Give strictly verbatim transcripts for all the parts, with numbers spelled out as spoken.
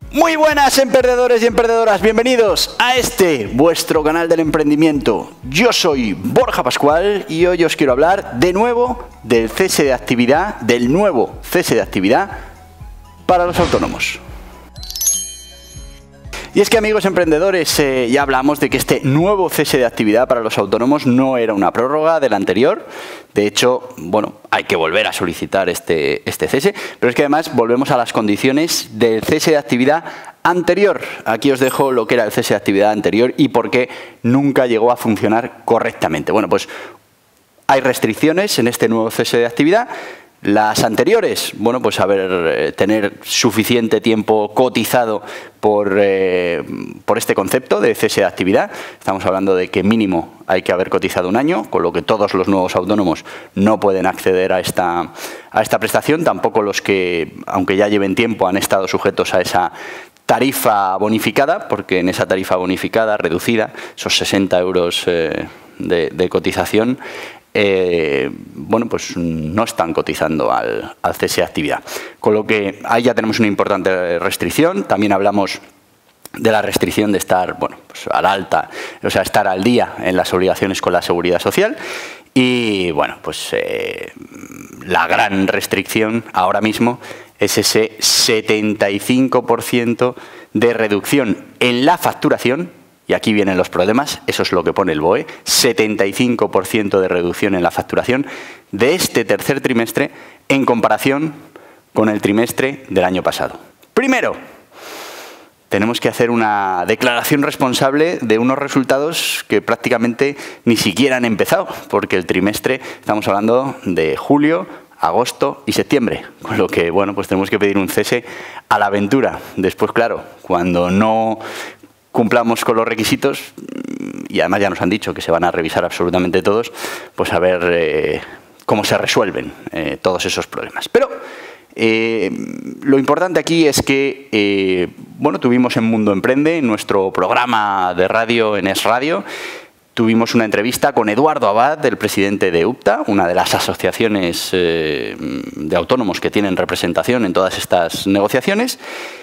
Muy buenas, emprendedores y emprendedoras, bienvenidos a este, vuestro canal del emprendimiento. Yo soy Borja Pascual y hoy os quiero hablar de nuevo del cese de actividad, del nuevo cese de actividad para los autónomos. Y es que, amigos emprendedores, eh, ya hablamos de que este nuevo cese de actividad para los autónomos no era una prórroga del anterior. De hecho, bueno, hay que volver a solicitar este, este cese, pero es que además volvemos a las condiciones del cese de actividad anterior. Aquí os dejo lo que era el cese de actividad anterior y por qué nunca llegó a funcionar correctamente. Bueno, pues hay restricciones en este nuevo cese de actividad. Las anteriores, bueno, pues haber, eh, tener suficiente tiempo cotizado por, eh, por este concepto de cese de actividad. Estamos hablando de que mínimo hay que haber cotizado un año, con lo que todos los nuevos autónomos no pueden acceder a esta, a esta prestación, tampoco los que, aunque ya lleven tiempo, han estado sujetos a esa tarifa bonificada, porque en esa tarifa bonificada, reducida, esos sesenta euros eh, de, de cotización, Eh, bueno, pues no están cotizando al, al cese de actividad. Con lo que ahí ya tenemos una importante restricción. También hablamos de la restricción de estar, bueno, pues al alta, o sea, estar al día en las obligaciones con la seguridad social. Y, bueno, pues eh, la gran restricción ahora mismo es ese setenta y cinco por ciento de reducción en la facturación. Y aquí vienen los problemas, eso es lo que pone el B O E, setenta y cinco por ciento de reducción en la facturación de este tercer trimestre en comparación con el trimestre del año pasado. Primero, tenemos que hacer una declaración responsable de unos resultados que prácticamente ni siquiera han empezado, porque el trimestre, estamos hablando de julio, agosto y septiembre, con lo que, bueno, pues tenemos que pedir un cese a la aventura. Después, claro, cuando no cumplamos con los requisitos, y además ya nos han dicho que se van a revisar absolutamente todos, pues a ver eh, cómo se resuelven eh, todos esos problemas. Pero eh, lo importante aquí es que, eh, bueno, tuvimos en Mundo Emprende, en nuestro programa de radio en Es Radio, tuvimos una entrevista con Eduardo Abad, el presidente de UPTA, una de las asociaciones eh, de autónomos que tienen representación en todas estas negociaciones.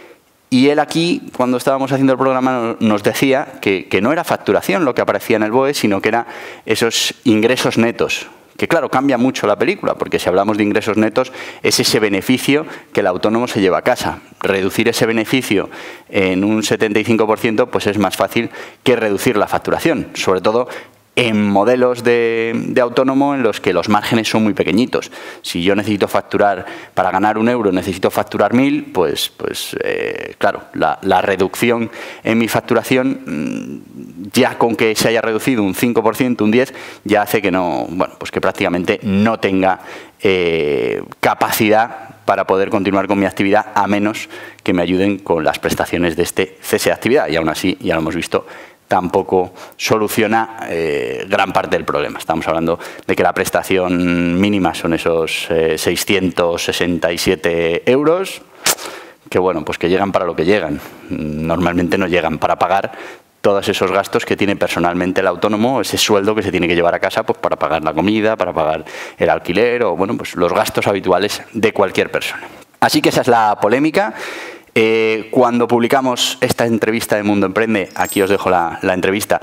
Y él aquí, cuando estábamos haciendo el programa, nos decía que, que no era facturación lo que aparecía en el B O E, sino que eran esos ingresos netos. Que claro, cambia mucho la película, porque si hablamos de ingresos netos, es ese beneficio que el autónomo se lleva a casa. Reducir ese beneficio en un setenta y cinco por ciento pues es más fácil que reducir la facturación, sobre todo en modelos de, de autónomo en los que los márgenes son muy pequeñitos. Si yo necesito facturar, para ganar un euro, necesito facturar mil, pues, pues eh, claro, la, la reducción en mi facturación, ya con que se haya reducido un cinco por ciento, un diez por ciento, ya hace que no, bueno, pues que prácticamente no tenga eh, capacidad para poder continuar con mi actividad, a menos que me ayuden con las prestaciones de este cese de actividad. Y aún así, ya lo hemos visto, tampoco soluciona eh, gran parte del problema. Estamos hablando de que la prestación mínima son esos eh, seiscientos sesenta y siete euros, que bueno, pues que llegan para lo que llegan. Normalmente no llegan para pagar todos esos gastos que tiene personalmente el autónomo, ese sueldo que se tiene que llevar a casa pues para pagar la comida, para pagar el alquiler o bueno, pues los gastos habituales de cualquier persona. Así que esa es la polémica. Eh, cuando publicamos esta entrevista de Mundo Emprende, aquí os dejo la, la entrevista,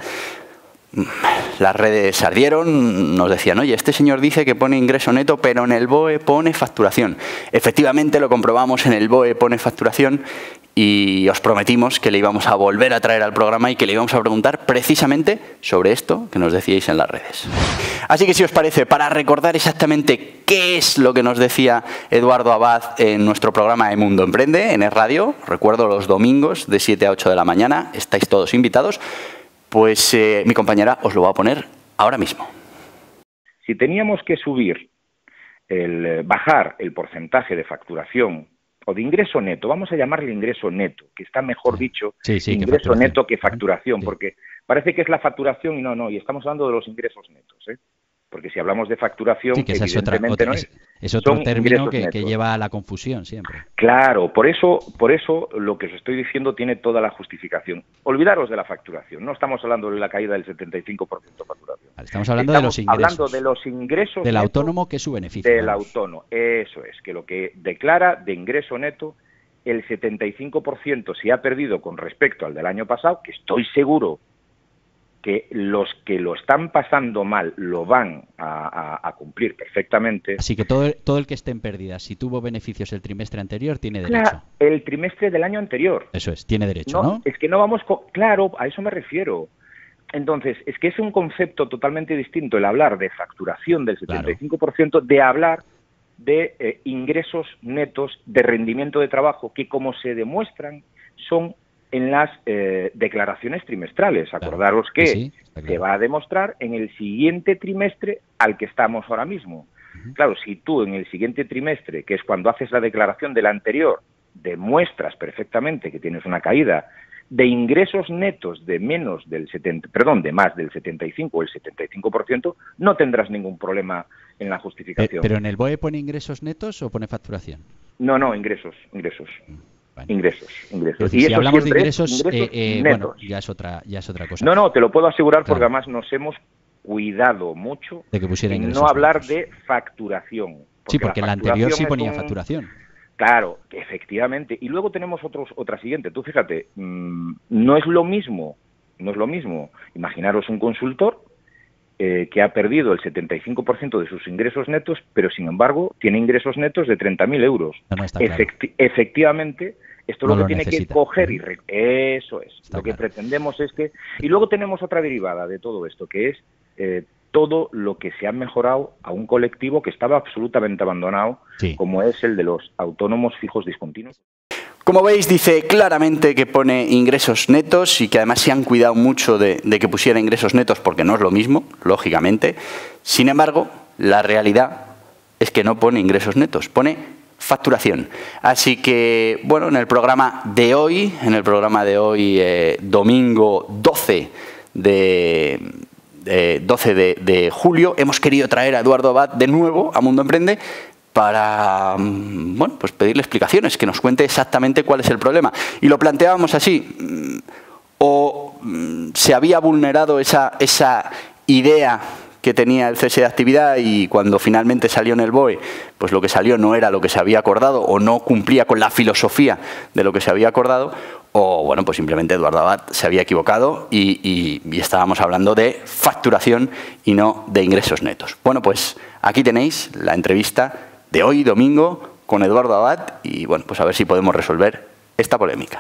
las redes ardieron, nos decían, oye, este señor dice que pone ingreso neto, pero en el B O E pone facturación. Efectivamente lo comprobamos, en el B O E pone facturación y os prometimos que le íbamos a volver a traer al programa y que le íbamos a preguntar precisamente sobre esto que nos decíais en las redes. Así que si os parece, para recordar exactamente qué es lo que nos decía Eduardo Abad en nuestro programa de Mundo Emprende, en Es Radio, recuerdo los domingos de siete a ocho de la mañana, estáis todos invitados, pues eh, mi compañera os lo va a poner ahora mismo. Si teníamos que subir, el bajar el porcentaje de facturación o de ingreso neto, vamos a llamarle ingreso neto, que está mejor dicho, sí, sí, ingreso que neto que facturación, sí. Porque parece que es la facturación y no, no, y estamos hablando de los ingresos netos, ¿eh? Porque si hablamos de facturación, sí, que esa evidentemente es, otra, no es, es otro término que, que lleva a la confusión siempre. Claro, por eso, por eso lo que os estoy diciendo tiene toda la justificación. Olvidaros de la facturación, no estamos hablando de la caída del setenta y cinco por ciento de facturación. Vale, estamos hablando estamos de los ingresos. hablando de los ingresos del netos autónomo, que es su beneficio. Del vamos. autónomo, eso es, que lo que declara de ingreso neto el setenta y cinco por ciento se ha perdido con respecto al del año pasado, que estoy seguro que los que lo están pasando mal lo van a, a, a cumplir perfectamente. Así que todo, todo el que esté en pérdidas, si tuvo beneficios el trimestre anterior, tiene derecho. Claro, el trimestre del año anterior. Eso es, tiene derecho, ¿no? ¿no? Es que no vamos... Con... Claro, a eso me refiero. Entonces, es que es un concepto totalmente distinto el hablar de facturación del setenta y cinco por ciento claro. de hablar de eh, ingresos netos de rendimiento de trabajo que, como se demuestran, son en las eh, declaraciones trimestrales. Acordaros claro, que sí, sí, claro. se va a demostrar en el siguiente trimestre al que estamos ahora mismo. Uh-huh. Claro, si tú en el siguiente trimestre, que es cuando haces la declaración del anterior, demuestras perfectamente que tienes una caída de ingresos netos de menos del setenta, perdón, de más del setenta y cinco o el setenta y cinco por ciento, no tendrás ningún problema en la justificación. ¿Pero en el B O E pone ingresos netos o pone facturación? No, no, ingresos, ingresos. Bueno. Ingresos, ingresos. Decir, y si hablamos de ingresos, ingresos eh, eh, bueno, ya es otra, ya es otra cosa. No, no, te lo puedo asegurar claro. porque además nos hemos cuidado mucho de que pusiera en no hablar netos. de facturación. Porque sí, porque en la anterior sí ponía un... facturación. Claro, efectivamente. Y luego tenemos otros, otra siguiente. Tú fíjate, mmm, no es lo mismo, no es lo mismo. Imaginaros un consultor eh, que ha perdido el setenta y cinco por ciento de sus ingresos netos, pero sin embargo tiene ingresos netos de treinta mil euros. No, no está Efecti- claro. Efectivamente, esto no lo que lo tiene necesita. que coger y... Re- Eso es. Está lo que claro. pretendemos es que... Y luego tenemos otra derivada de todo esto, que es... Eh, todo lo que se ha mejorado a un colectivo que estaba absolutamente abandonado, sí. como es el de los autónomos fijos discontinuos. Como veis, dice claramente que pone ingresos netos y que además se han cuidado mucho de, de que pusiera ingresos netos porque no es lo mismo, lógicamente. Sin embargo, la realidad es que no pone ingresos netos, pone facturación. Así que, bueno, en el programa de hoy, en el programa de hoy, eh, domingo doce de... Eh, doce de julio, hemos querido traer a Eduardo Abad de nuevo a Mundo Emprende para bueno, pues pedirle explicaciones, que nos cuente exactamente cuál es el problema. Y lo planteábamos así, o se había vulnerado esa, esa idea que tenía el cese de actividad y cuando finalmente salió en el B O E, pues lo que salió no era lo que se había acordado o no cumplía con la filosofía de lo que se había acordado, o bueno, pues simplemente Eduardo Abad se había equivocado y, y, y estábamos hablando de facturación y no de ingresos netos. Bueno, pues aquí tenéis la entrevista de hoy, domingo, con Eduardo Abad y bueno, pues a ver si podemos resolver esta polémica.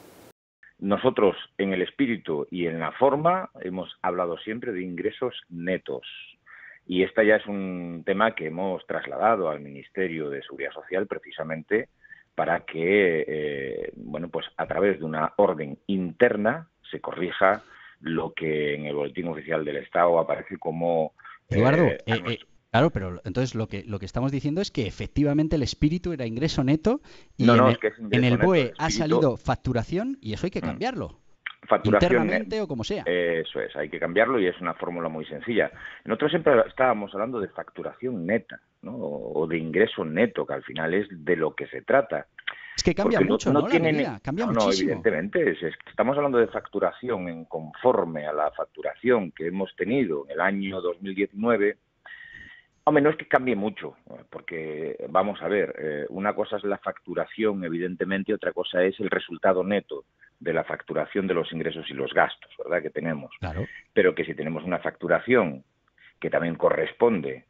Nosotros, en el espíritu y en la forma, hemos hablado siempre de ingresos netos. Y este ya es un tema que hemos trasladado al Ministerio de Seguridad Social precisamente para que, eh, bueno, pues a través de una orden interna se corrija lo que en el Boletín Oficial del Estado aparece como... Eduardo, eh, eh, eh, claro, pero entonces lo que lo que estamos diciendo es que efectivamente el espíritu era ingreso neto y no, no, en, es que es en el B O E neto, el ha salido facturación y eso hay que cambiarlo. Facturación internamente net, o como sea. Eso es, hay que cambiarlo y es una fórmula muy sencilla. Nosotros siempre estábamos hablando de facturación neta, ¿no? O de ingreso neto, que al final es de lo que se trata. Es que cambia Porque mucho, no, ¿no? no tiene, la medida, cambia no, muchísimo. No, evidentemente. Es, es, estamos hablando de facturación en conforme a la facturación que hemos tenido en el año dos mil diecinueve. Hombre, no es que cambie mucho, porque vamos a ver, eh, una cosa es la facturación, evidentemente, y otra cosa es el resultado neto de la facturación de los ingresos y los gastos, ¿verdad?, que tenemos. Claro. Pero que si tenemos una facturación que también corresponde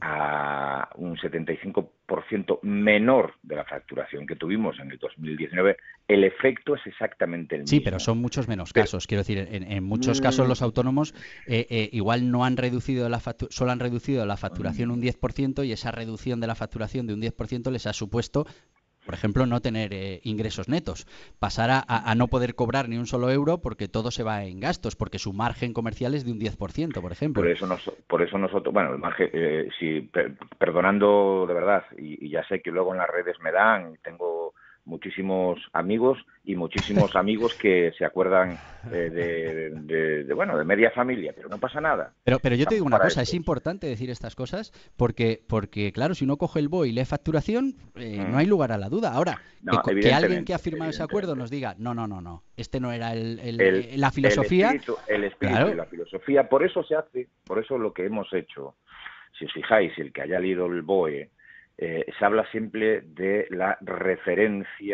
a un setenta y cinco por ciento menor de la facturación que tuvimos en el dos mil diecinueve, el efecto es exactamente el mismo. Sí, pero son muchos menos pero, casos. Quiero decir, en, en muchos casos los autónomos eh, eh, igual no han reducido la factu- solo han reducido la facturación un diez por ciento y esa reducción de la facturación de un diez por ciento les ha supuesto, por ejemplo, no tener eh, ingresos netos, pasar a, a no poder cobrar ni un solo euro porque todo se va en gastos, porque su margen comercial es de un diez por ciento, por ejemplo. Por eso, nos, por eso nosotros, bueno, el margen, eh, si, per, perdonando de verdad, y, y ya sé que luego en las redes me dan, tengo muchísimos amigos y muchísimos amigos que se acuerdan eh, de, de, de, bueno, de media familia, pero no pasa nada. Pero, pero yo te digo una cosa, esto. Es importante decir estas cosas porque, porque claro, si uno coge el B O E y lee facturación, eh, mm. no hay lugar a la duda. Ahora, no, que, que alguien que ha firmado ese acuerdo nos diga, no, no, no, no, este no era el, el, el la filosofía. El espíritu, el espíritu claro. y la filosofía, por eso se hace, por eso lo que hemos hecho, si os fijáis, el que haya leído el B O E, Eh, se habla siempre de la referencia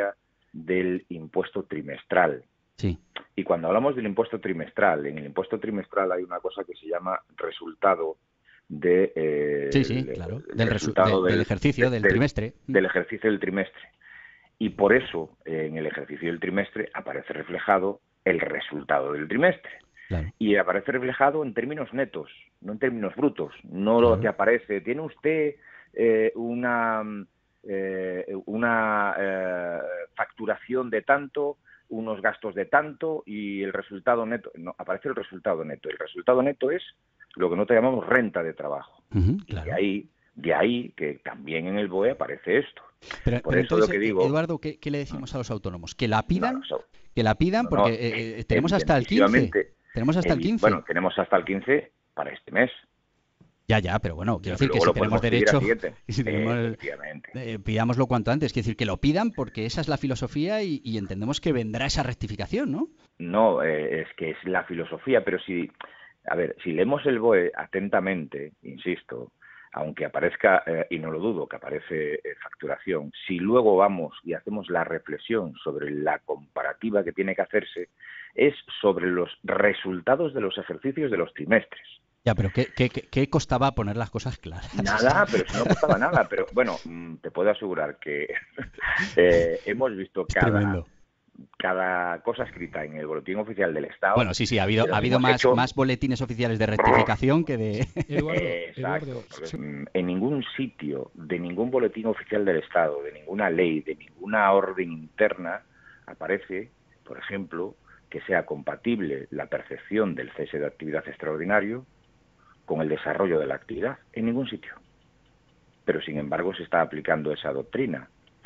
del impuesto trimestral. Sí. Y cuando hablamos del impuesto trimestral, en el impuesto trimestral hay una cosa que se llama resultado de... Eh, sí, sí, el, claro, el del, resultado del, del ejercicio, de, del, del trimestre. Del ejercicio del trimestre. Y por eso, eh, en el ejercicio del trimestre, aparece reflejado el resultado del trimestre. Claro. Y aparece reflejado en términos netos, no en términos brutos. No claro. Lo que aparece, tiene usted eh, una, eh, una eh, facturación de tanto, unos gastos de tanto y el resultado neto. No, aparece el resultado neto. El resultado neto es lo que nosotros llamamos renta de trabajo. Uh-huh, claro. Y de ahí, de ahí que también en el B O E aparece esto. Pero, Por pero eso entonces, lo que digo, Eduardo, ¿qué, ¿qué le decimos a los autónomos? ¿Que la pidan? No, no, ¿Que la pidan? no, Porque no, eh, tenemos hasta el quince. Tenemos hasta el quince. Bueno, tenemos hasta el quince para este mes. Ya, ya, pero bueno, quiero decir que si tenemos derecho, si tenemos el, eh, pidámoslo cuanto antes. Quiero decir que lo pidan porque esa es la filosofía y, y entendemos que vendrá esa rectificación, ¿no? No, eh, es que es la filosofía, pero si, a ver, si leemos el B O E atentamente, insisto, aunque aparezca, eh, y no lo dudo, que aparece eh, facturación, si luego vamos y hacemos la reflexión sobre la comparativa que tiene que hacerse, es sobre los resultados de los ejercicios de los trimestres. Ya, pero ¿qué, qué, qué costaba poner las cosas claras? Nada, pero si no costaba nada. Pero bueno, te puedo asegurar que eh, hemos visto cada, cada cosa escrita en el Boletín Oficial del Estado. Bueno, sí, sí, ha habido, ha habido más, hecho... más boletines oficiales de rectificación que de... Eduardo, Exacto. Eduardo. En ningún sitio, de ningún Boletín Oficial del Estado, de ninguna ley, de ninguna orden interna, aparece, por ejemplo, que sea compatible la percepción del cese de actividad extraordinario con el desarrollo de la actividad, en ningún sitio. Pero, sin embargo, se está aplicando esa doctrina.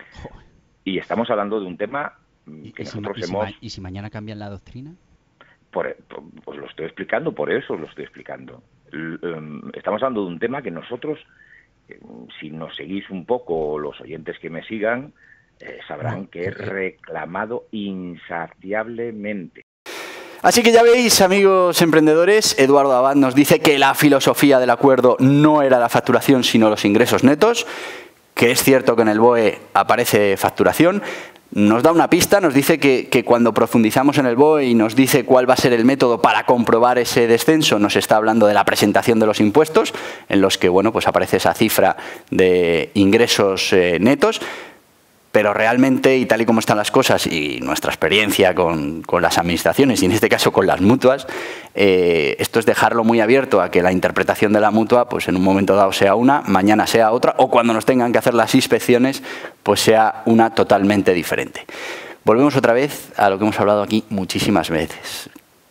Y estamos hablando de un tema que ¿Y nosotros si, y hemos... Si, ¿Y si mañana cambian la doctrina? Por, pues lo estoy explicando, por eso lo estoy explicando. Estamos hablando de un tema que nosotros, si nos seguís un poco, los oyentes que me sigan, eh, sabrán no, que he reclamado insaciablemente. Así que ya veis, amigos emprendedores, Eduardo Abad nos dice que la filosofía del acuerdo no era la facturación, sino los ingresos netos, que es cierto que en el B O E aparece facturación. Nos da una pista, nos dice que, que cuando profundizamos en el B O E y nos dice cuál va a ser el método para comprobar ese descenso, nos está hablando de la presentación de los impuestos, en los que bueno, pues aparece esa cifra de ingresos eh, netos. Pero realmente, y tal y como están las cosas, y nuestra experiencia con, con las administraciones, y en este caso con las mutuas, eh, esto es dejarlo muy abierto a que la interpretación de la mutua, pues en un momento dado sea una, mañana sea otra, o cuando nos tengan que hacer las inspecciones, pues sea una totalmente diferente. Volvemos otra vez a lo que hemos hablado aquí muchísimas veces.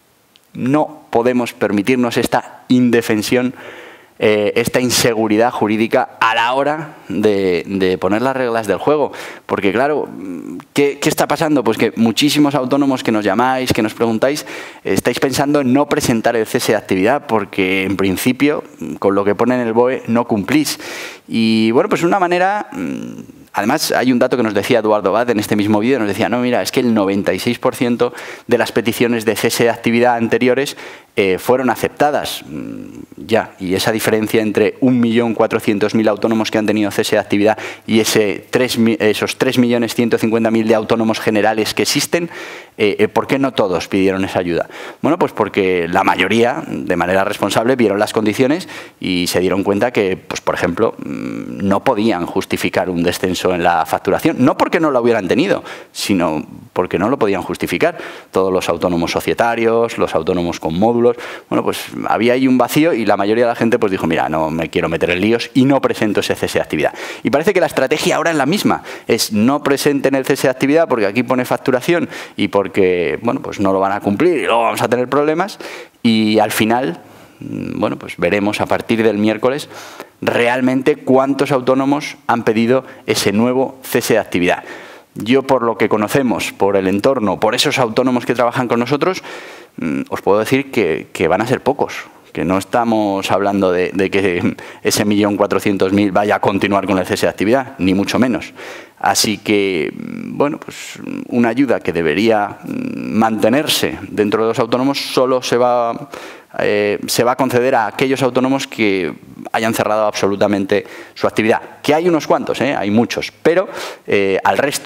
No podemos permitirnos esta indefensión, Eh, esta inseguridad jurídica a la hora de, de poner las reglas del juego. Porque claro, ¿qué, ¿qué está pasando? Pues que muchísimos autónomos que nos llamáis, que nos preguntáis, estáis pensando en no presentar el cese de actividad porque en principio, con lo que pone en el B O E, no cumplís. Y bueno, pues una manera... Además, hay un dato que nos decía Eduardo Abad en este mismo vídeo, nos decía, no, mira, es que el noventa y seis por ciento de las peticiones de cese de actividad anteriores eh, fueron aceptadas. Ya, y esa diferencia entre un millón cuatrocientos mil autónomos que han tenido cese de actividad y ese tres, esos tres millones ciento cincuenta mil de autónomos generales que existen, eh, ¿por qué no todos pidieron esa ayuda? Bueno, pues porque la mayoría, de manera responsable, vieron las condiciones y se dieron cuenta que, pues por ejemplo, no podían justificar un descenso en la facturación, no porque no lo hubieran tenido, sino porque no lo podían justificar. Todos los autónomos societarios, los autónomos con módulos, bueno, pues había ahí un vacío y la mayoría de la gente pues dijo, mira, no me quiero meter en líos y no presento ese cese de actividad. Y parece que la estrategia ahora es la misma, es no presenten el cese de actividad porque aquí pone facturación y porque, bueno, pues no lo van a cumplir y luego vamos a tener problemas y al final, bueno, pues veremos a partir del miércoles realmente cuántos autónomos han pedido ese nuevo cese de actividad. Yo, por lo que conocemos, por el entorno, por esos autónomos que trabajan con nosotros, os puedo decir que, que van a ser pocos, que no estamos hablando de, de que ese millón cuatrocientos mil vaya a continuar con el cese de actividad, ni mucho menos. Así que, bueno, pues una ayuda que debería mantenerse dentro de los autónomos solo se va, eh, se va a conceder a aquellos autónomos que hayan cerrado absolutamente su actividad. Que hay unos cuantos, ¿eh? Hay muchos, pero eh, al resto,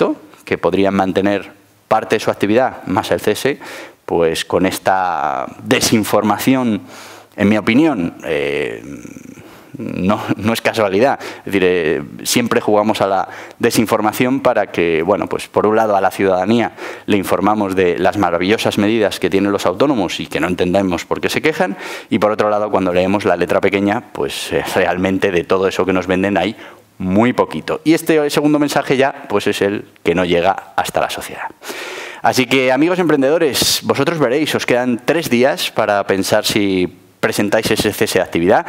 que podrían mantener parte de su actividad, más el cese, pues con esta desinformación, en mi opinión, eh, no, no es casualidad. Es decir, eh, siempre jugamos a la desinformación para que, bueno, pues por un lado a la ciudadanía le informamos de las maravillosas medidas que tienen los autónomos y que no entendemos por qué se quejan, y por otro lado, cuando leemos la letra pequeña, pues eh, realmente de todo eso que nos venden hay muy poquito. Y este segundo mensaje ya, pues es el que no llega hasta la sociedad. Así que, amigos emprendedores, vosotros veréis, os quedan tres días para pensar si presentáis ese cese de actividad.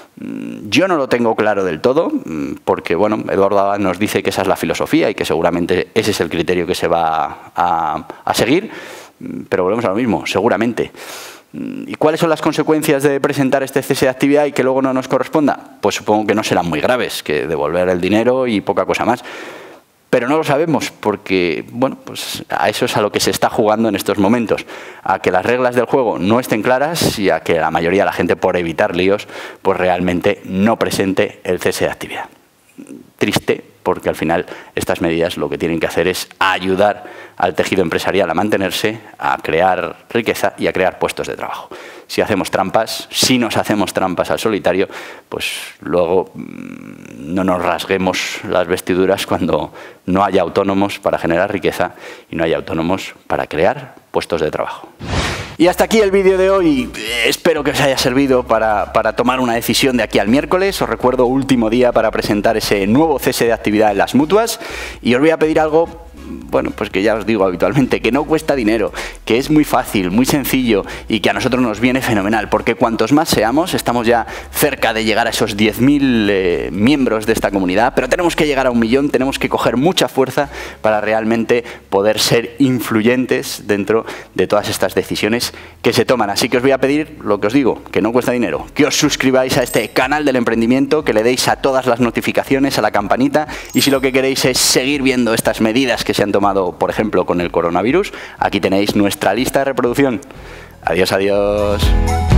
Yo no lo tengo claro del todo, porque bueno, Eduardo Abad nos dice que esa es la filosofía y que seguramente ese es el criterio que se va a, a seguir, pero volvemos a lo mismo, seguramente. ¿Y cuáles son las consecuencias de presentar este cese de actividad y que luego no nos corresponda? Pues supongo que no serán muy graves, que devolver el dinero y poca cosa más. Pero no lo sabemos porque, bueno, pues a eso es a lo que se está jugando en estos momentos, a que las reglas del juego no estén claras y a que la mayoría de la gente, por evitar líos, pues realmente no presente el cese de actividad. Triste, porque al final estas medidas lo que tienen que hacer es ayudar al tejido empresarial a mantenerse, a crear riqueza y a crear puestos de trabajo. Si hacemos trampas, si nos hacemos trampas al solitario, pues luego mmm, no nos rasguemos las vestiduras cuando no haya autónomos para generar riqueza y no haya autónomos para crear puestos de trabajo. Y hasta aquí el vídeo de hoy. Espero que os haya servido para, para tomar una decisión de aquí al miércoles. Os recuerdo, último día para presentar ese nuevo cese de actividad en las mutuas. Y os voy a pedir algo, bueno, pues que ya os digo habitualmente, que no cuesta dinero, que es muy fácil, muy sencillo y que a nosotros nos viene fenomenal, porque cuantos más seamos, estamos ya cerca de llegar a esos diez mil eh, miembros de esta comunidad, pero tenemos que llegar a un millón, tenemos que coger mucha fuerza para realmente poder ser influyentes dentro de todas estas decisiones que se toman. Así que os voy a pedir lo que os digo, que no cuesta dinero, que os suscribáis a este canal del emprendimiento, que le deis a todas las notificaciones, a la campanita, y si lo que queréis es seguir viendo estas medidas que se han tomado, por ejemplo, con el coronavirus, aquí tenéis nuestra lista de reproducción. Adiós, adiós.